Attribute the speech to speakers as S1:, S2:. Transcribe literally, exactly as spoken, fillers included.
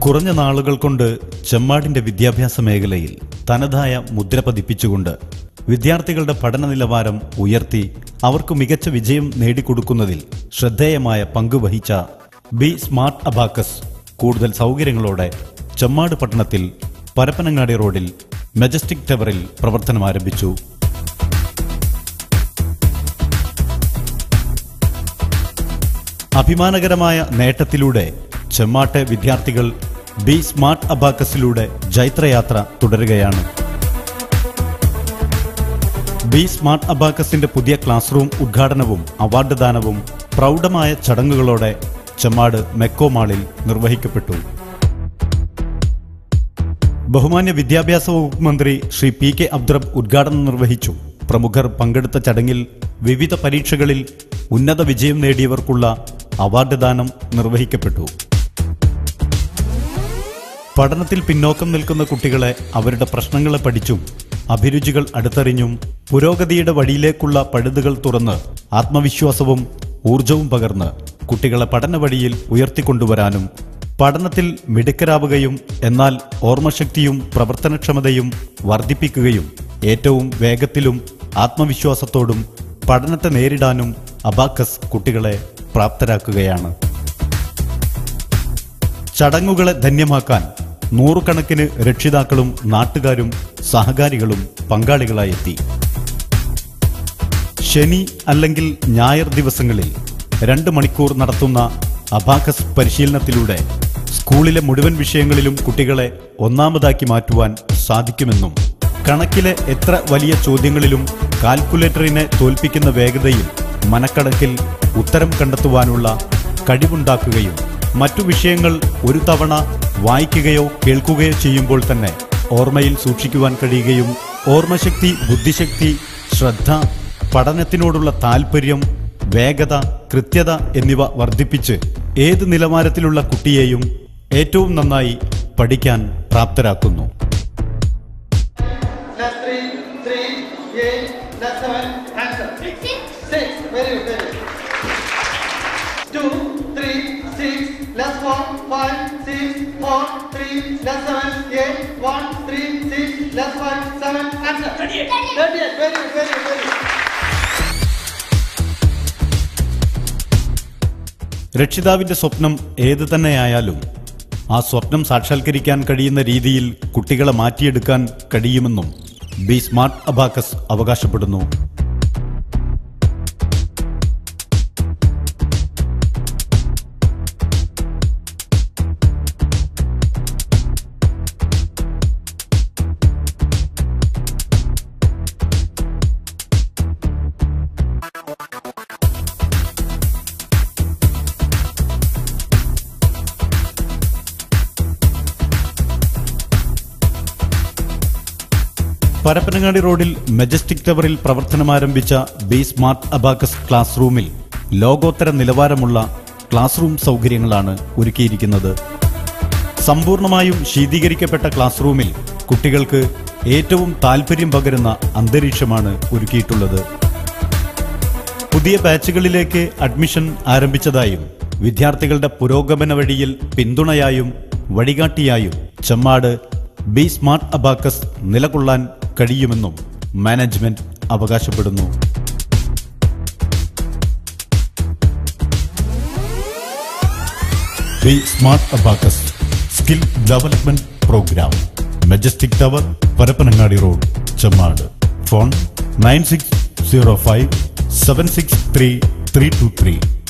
S1: കുറഞ്ഞ നാളുകൾ കൊണ്ട് ചെമ്മാടിന്റെ വിദ്യാഭ്യാസ മേഖലയിൽ തനതായ മുദ്ര പതിപ്പിച്ചുകൊണ്ട് വിദ്യാർത്ഥികളുടെ പഠന നിലവാരം ഉയർത്തി അവർക്ക് മികച്ച വിജയം നേടിക്കൊടുക്കുന്നതിൽ ശ്രദ്ധേയമായ പങ്ക് വഹിച്ച ബി സ്മാർട്ട് അബാക്കസ് കൂടുതൽ സൗകര്യങ്ങളോടെ ചെമ്മാട് പട്ടണത്തിൽ പരപ്പനങ്ങാടി റോഡിൽ മെജസ്റ്റിക് ടവറിൽ പ്രവർത്തനം ആരംഭിച്ചു. അഭിമാനകരമായ നേട്ടത്തിലൂടെ ചെമ്മാട്ടെ വിദ്യാർത്ഥികൾ ബി സ്മാർട്ട് അബാക്കസിലൂടെ ജൈത്രയാത്ര തുടരുകയാണ്. ബി സ്മാർട്ട് അബാക്കസിന്റെ പുതിയ ക്ലാസ് റൂം ഉദ്ഘാടനവും അവാർഡ് ദാനവും പ്രൗഢമായ ചടങ്ങുകളോടെ ചെമ്മാട് മെക്കോ മാളിൽ നിർവഹിക്കപ്പെട്ടു. ബഹുമാന്യ വിദ്യാഭ്യാസ വകുപ്പ് മന്ത്രി ശ്രീ പി കെ അബ്ദുറബ് ഉദ്ഘാടനം നിർവഹിച്ചു. പ്രമുഖർ പങ്കെടുത്ത ചടങ്ങിൽ വിവിധ പരീക്ഷകളിൽ ഉന്നത വിജയം നേടിയവർക്കുള്ള അവാർഡ് ദാനം നിർവഹിക്കപ്പെട്ടു. പഠനത്തിൽ പിന്നോക്കം നിൽക്കുന്ന കുട്ടികളെ അവരുടെ പ്രശ്നങ്ങളെ പഠിച്ചും അഭിരുചികൾ അടുത്തറിഞ്ഞും പുരോഗതിയുടെ വഴിയിലേക്കുള്ള പഴുതുകൾ തുറന്ന് ആത്മവിശ്വാസവും ഊർജവും പകർന്ന് കുട്ടികളെ പഠന വഴിയിൽ ഉയർത്തിക്കൊണ്ടുവരാനും പഠനത്തിൽ മിടുക്കരാവുകയും എന്നാൽ ഓർമ്മശക്തിയും പ്രവർത്തനക്ഷമതയും വർദ്ധിപ്പിക്കുകയും ഏറ്റവും വേഗത്തിലും ആത്മവിശ്വാസത്തോടും പഠനത്തെ നേരിടാനും അബാക്കസ് കുട്ടികളെ പ്രാപ്തരാക്കുകയാണ്. ചടങ്ങുകളെ ധന്യമാക്കാൻ നൂറുകണക്കിന് രക്ഷിതാക്കളും നാട്ടുകാരും സഹകാരികളും പങ്കാളികളായെത്തി. ശനി അല്ലെങ്കിൽ ഞായർ ദിവസങ്ങളിൽ രണ്ട് മണിക്കൂർ നടത്തുന്ന അബാക്കസ് പരിശീലനത്തിലൂടെ സ്കൂളിലെ മുഴുവൻ വിഷയങ്ങളിലും കുട്ടികളെ ഒന്നാമതാക്കി മാറ്റുവാൻ സാധിക്കുമെന്നും കണക്കിലെ എത്ര വലിയ ചോദ്യങ്ങളിലും കാൽക്കുലേറ്ററിനെ തോൽപ്പിക്കുന്ന വേഗതയിൽ മനക്കണക്കിൽ ഉത്തരം കണ്ടെത്തുവാനുള്ള കഴിവുണ്ടാക്കുകയും മറ്റു വിഷയങ്ങൾ ഒരു തവണ വായിക്കുകയോ കേൾക്കുകയോ ചെയ്യുമ്പോൾ തന്നെ ഓർമ്മയിൽ സൂക്ഷിക്കുവാൻ കഴിയുകയും ഓർമ്മശക്തി, ബുദ്ധിശക്തി, ശ്രദ്ധ, പഠനത്തിനോടുള്ള താൽപര്യം, വേഗത, കൃത്യത എന്നിവ വർദ്ധിപ്പിച്ച് ഏത് നിലവാരത്തിലുള്ള കുട്ടിയെയും ഏറ്റവും നന്നായി പഠിക്കാൻ പ്രാപ്തരാക്കുന്നു.
S2: Less four, five, six, four, three, less seven, eight, one, three, six, less five, seven, answer. thirty-eight. thirty-eight. Very good, very good, very good.
S1: രക്ഷിതാവിന്റെ സ്വപ്നം ഏത് തന്നെയായാലും ആ സ്വപ്നം സാക്ഷാത്കരിക്കാൻ കഴിയുന്ന രീതിയിൽ കുട്ടികളെ മാറ്റിയെടുക്കാൻ കഴിയുമെന്നും ബി സ്മാർട്ട് അബാക്കസ് അവകാശപ്പെടുന്നു. പരപ്പനങ്ങാടി റോഡിൽ മെജസ്റ്റിക് ടവറിൽ പ്രവർത്തനമാരംഭിച്ച ബി സ്മാർട്ട് അബാക്കസ് ക്ലാസ് റൂമിൽ ലോകോത്തര നിലവാരമുള്ള ക്ലാസ് റൂം സൗകര്യങ്ങളാണ് ഒരുക്കിയിരിക്കുന്നത്. സമ്പൂർണമായും ശീതീകരിക്കപ്പെട്ട ക്ലാസ് റൂമിൽ കുട്ടികൾക്ക് ഏറ്റവും താൽപര്യം പകരുന്ന അന്തരീക്ഷമാണ് ഒരുക്കിയിട്ടുള്ളത്. പുതിയ ബാച്ചുകളിലേക്ക് അഡ്മിഷൻ ആരംഭിച്ചതായും വിദ്യാർത്ഥികളുടെ പുരോഗമന വഴിയിൽ പിന്തുണയായും വഴികാട്ടിയായും ചെമ്മാട് ബി സ്മാർട്ട് അബാക്കസ് നിലകൊള്ളാൻ കഴിയുമെന്നും മാനേജ്മെന്റ് അവകാശപ്പെടുന്നു. B smart abacus skill development programme, majestic tower, Parappanangadi road, Chemmad. Phone nine six zero five seven six three three two three.